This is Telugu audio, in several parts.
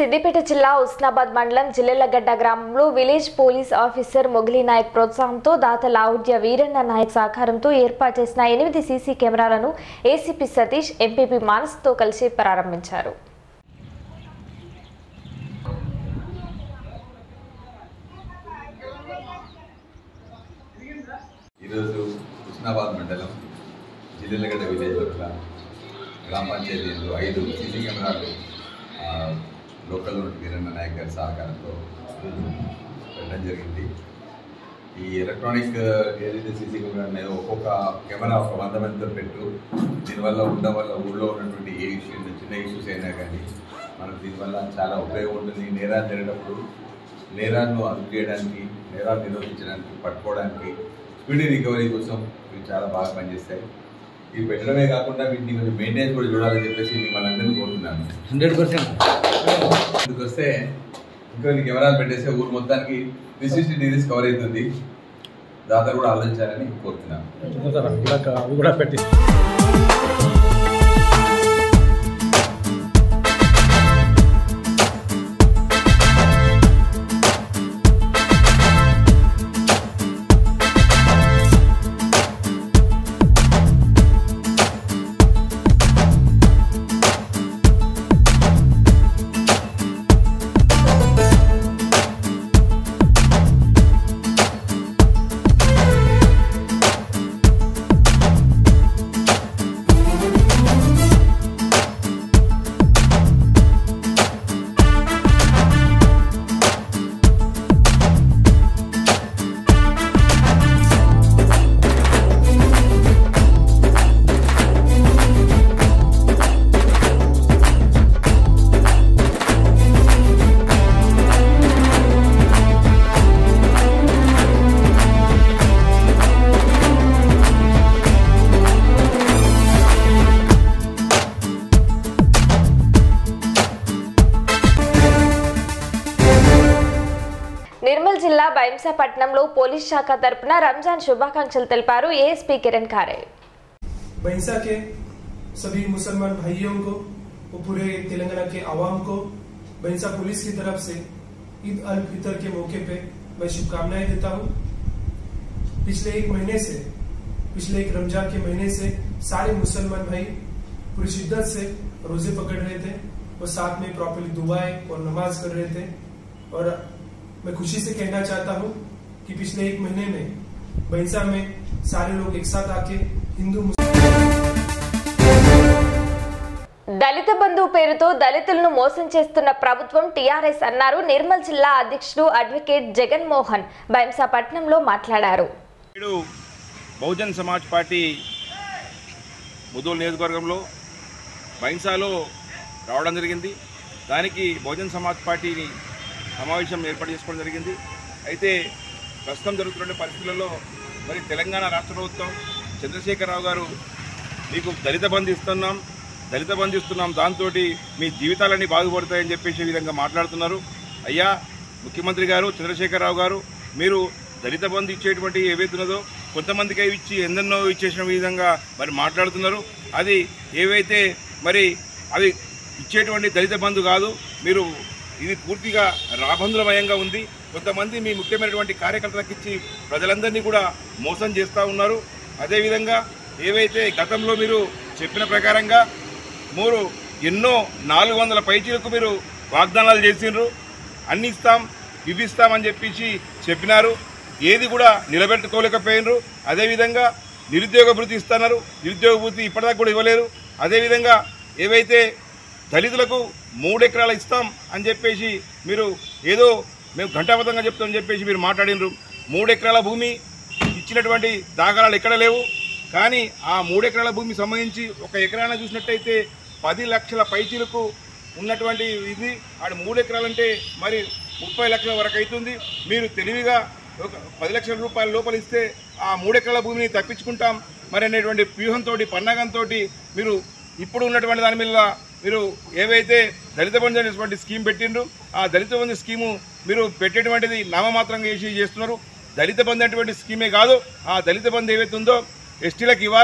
సిద్దిపేట జిల్లా ఉస్నాబాద్ మండలం జిల్లెలగడ్డ గ్రామంలో village police officer Mogili Nayak ప్రోత్సాహంతో దాత లావుడ్య వీరన్న నాయక్ సహకారంతో ఏర్పాటు చేసిన 8 సీసీ కెమెరాలను ఏసీపీ సతీష్ ఎంపీపీ మానస్తో కలిసి ప్రారంభించారు. ఉస్నాబాద్ మండలం జిల్లెలగడ్డ విలేజ్ గ్రామ పంచాయతీలో 5 సీసీ కెమెరాలు లోకల్ వీరన్న నాయక్ గారి సహకారంతో పెట్టడం జరిగింది. ఈ ఎలక్ట్రానిక్ ఏదైతే సీసీ కెమెరా ఉన్నాయో ఒక్కొక్క కెమెరా ఒక 100 మందితో పెట్టు. దీనివల్ల ఉండడం వల్ల ఊళ్ళో ఉన్నటువంటి ఏ ఇష్యూ చిన్న ఇష్యూస్ అయినా కానీ మనకు దీనివల్ల చాలా ఉపయోగం ఉంటుంది. నేరాలు జరిగినప్పుడు నేరాలను అదుపు చేయడానికి, నేరాలు నిరోధించడానికి, పట్టుకోవడానికి, స్పీడీ రికవరీ కోసం ఇవి చాలా బాగా పనిచేస్తాయి. ఇవి పెట్టడమే కాకుండా వీటిని కొంచెం మెయింటెనెన్స్ కూడా చూడాలని చెప్పేసి మిమ్మల్ని అందరినీ కోరుతున్నాను. 100% ఇందుకు వస్తే ఇంకొన్ని కెమెరాలు పెట్టేస్తే ఊరు మొత్తానికి 360 డిగ్రీస్ కవర్ అవుతుంది. దాదాపు కూడా ఆలోచించాలని కోరుతున్నాను. నిర్మల్ జిల్లా బైంసాపట్నంలో పోలీస్ శాఖ తరపున రంజాన్ శుభాకాంక్షలు తెలిపారు ఏఎస్పీ కిరణ్ ఖారే. बैंसा के सभी मुसलमान भाइयों को और पूरे तेलंगाना के आवाम को बैंसा पुलिस की तरफ से ईद अल फितर के मौके पे मैं शुभकामनाएं देता हूं। पिछले एक रमजान के महीने से सारे मुसलमान भाई पूरी शिद्दत से रोजे पकड़ रहे थे और साथ में प्रॉपरली दुआएं और नमाज कर रहे थे। और मैं खुशी से कहना चाहता हूं कि पिछले एक महीने में बैंसा में सारे लोग एक साथ आके हिंदू దళిత బంధు పేరుతో దళితులను మోసం చేస్తున్న ప్రభుత్వం టీఆర్ఎస్ అన్నారు నిర్మల్ జిల్లా అధ్యక్షుడు అడ్వకేట్ జగన్ మోహన్ బైంసాపట్నంలో మాట్లాడారు. బహుజన్ సమాజ్ పార్టీ ముదోల్ నియోజకవర్గంలో బైంసాలో రావడం జరిగింది. దానికి బహుజన్ సమాజ్ పార్టీని సమావేశం ఏర్పాటు చేసుకోవడం జరిగింది. అయితే ప్రస్తుతం జరుగుతున్న పరిస్థితులలో మరి తెలంగాణ రాష్ట్ర ప్రభుత్వం చంద్రశేఖరరావు గారు మీకు దళిత బంధు ఇస్తున్నాం దాంతో మీ జీవితాలన్నీ బాగుపడతాయని చెప్పేసి విధంగా మాట్లాడుతున్నారు. అయ్యా ముఖ్యమంత్రి గారు చంద్రశేఖరరావు గారు, మీరు దళిత బంధు ఇచ్చేటువంటి ఏవైతున్నదో కొంతమందికి ఇచ్చి ఎందెన్నో ఇచ్చేసిన విధంగా మరి మాట్లాడుతున్నారు. అది ఏవైతే మరి అవి ఇచ్చేటువంటి దళిత బంధు కాదు, మీరు ఇది పూర్తిగా రాబందులమయంగా ఉంది. కొంతమంది మీ ముఖ్యమైనటువంటి కార్యకర్తలకు ఇచ్చి ప్రజలందరినీ కూడా మోసం చేస్తూ ఉన్నారు. అదేవిధంగా ఏవైతే గతంలో మీరు చెప్పిన ప్రకారంగా మీరు ఎన్నో 400 పైచీలకు మీరు వాగ్దానాలు చేసిండ్రు. అన్ని ఇస్తాం ఇవి ఇస్తామని చెప్పేసి చెప్పినారు, ఏది కూడా నిలబెట్టుకోలేకపోయినరు. అదేవిధంగా నిరుద్యోగ భృతి ఇస్తున్నారు, నిరుద్యోగ భృతి ఇప్పటిదాకా కూడా ఇవ్వలేరు. అదేవిధంగా ఏవైతే దళితులకు 3 ఎకరాలు ఇస్తాం అని చెప్పేసి మీరు ఏదో మేము ఘంటాబద్ధంగా చెప్తామని చెప్పేసి మీరు మాట్లాడినరు. 3 ఎకరాల భూమి ఇచ్చినటువంటి దాఖలాలు ఎక్కడ లేవు. కానీ ఆ 3 ఎకరాల భూమికి సంబంధించి ఒక ఎకరాన చూసినట్టయితే 10 లక్షల పైచీలకు ఉన్నటువంటి ఇది. ఆడ 3 ఎకరాలంటే మరి 30 లక్షల వరకు అవుతుంది. మీరు తెలివిగా ఒక 10 లక్షల రూపాయల లోపల ఇస్తే ఆ 3 ఎకరాల భూమిని తప్పించుకుంటాం మరి అనేటువంటి వ్యూహంతో పన్నాగంతో మీరు ఇప్పుడు ఉన్నటువంటి దాని మీద మీరు ఏవైతే దళిత బంధు అనేటువంటి స్కీమ్ పెట్టిండ్రు, ఆ దళిత బంధు స్కీము మీరు పెట్టేటువంటిది నామమాత్రంగా చేస్తున్నారు. దళిత బంధు అనేటువంటి స్కీమే కాదు, ఆ దళిత బంధు ఏవైతే ఉందో ఎస్టీలకు ఇవ్వాలా,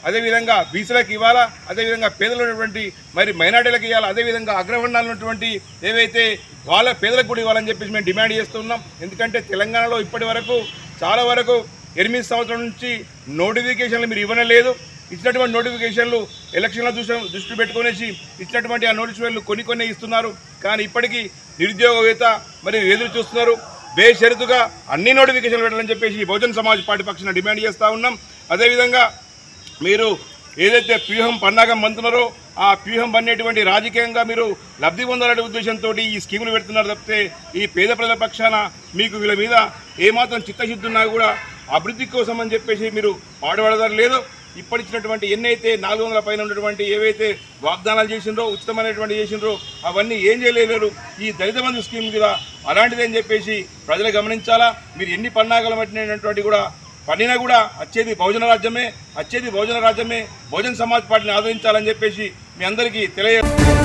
అదేవిధంగా బీసీలకు ఇవ్వాలా, అదేవిధంగా పేదలు ఉన్నటువంటి మరి మైనార్టీలకు ఇవ్వాలి, అదేవిధంగా అగ్రవర్ణాలు ఉన్నటువంటి ఏవైతే వాళ్ళ పేదలకు కూడా ఇవ్వాలని చెప్పేసి మేము డిమాండ్ చేస్తున్నాం. ఎందుకంటే తెలంగాణలో ఇప్పటి వరకు చాలా వరకు 8 సంవత్సరాల నుంచి నోటిఫికేషన్లు మీరు ఇవ్వలేదు. ఇచ్చినటువంటి నోటిఫికేషన్లు ఎలక్షన్ల దృష్టి పెట్టుకునేసి ఇచ్చినటువంటి ఆ నోటిఫికేషన్లు కొన్ని ఇస్తున్నారు. కానీ ఇప్పటికీ నిరుద్యోగవేత్త మరి ఎదురు చూస్తున్నారు. బేషరతుగా అన్ని నోటిఫికేషన్లు పెట్టాలని చెప్పేసి బహుజన్ సమాజ్ పార్టీ పక్షాన డిమాండ్ చేస్తూ ఉన్నాం. అదేవిధంగా మీరు ఏదైతే వ్యూహం పన్నాగం పంతున్నారో ఆ వ్యూహం పన్నేటువంటి రాజకీయంగా మీరు లబ్ధి పొందాలనే ఉద్దేశంతో ఈ స్కీములు పెడుతున్నారు తప్పితే ఈ పేద ప్రజల పక్షాన మీకు వీళ్ళ మీద ఏమాత్రం చిత్తశుద్ధి ఉన్నా కూడా అభివృద్ధి కోసం అని చెప్పేసి మీరు పాటుపడదారు లేదు. ఇప్పటిచ్చినటువంటి ఎన్నైతే 400 పైన ఉన్నటువంటి ఏవైతే వాగ్దానాలు చేసిండ్రో ఉచితమైనటువంటి చేసిండ్రో అవన్నీ ఏం చేయలేరు. ఈ దళిత బంధు స్కీమ్ మీద అలాంటిదని చెప్పేసి ప్రజలు గమనించాలా. మీరు ఎన్ని పన్నాగాలు పట్టినటువంటి కూడా పడినా కూడా వచ్చేది బహుజన రాజ్యమే, బహుజన్ సమాజ్ పార్టీని ఆదరించాలని చెప్పేసి మీ అందరికీ తెలియ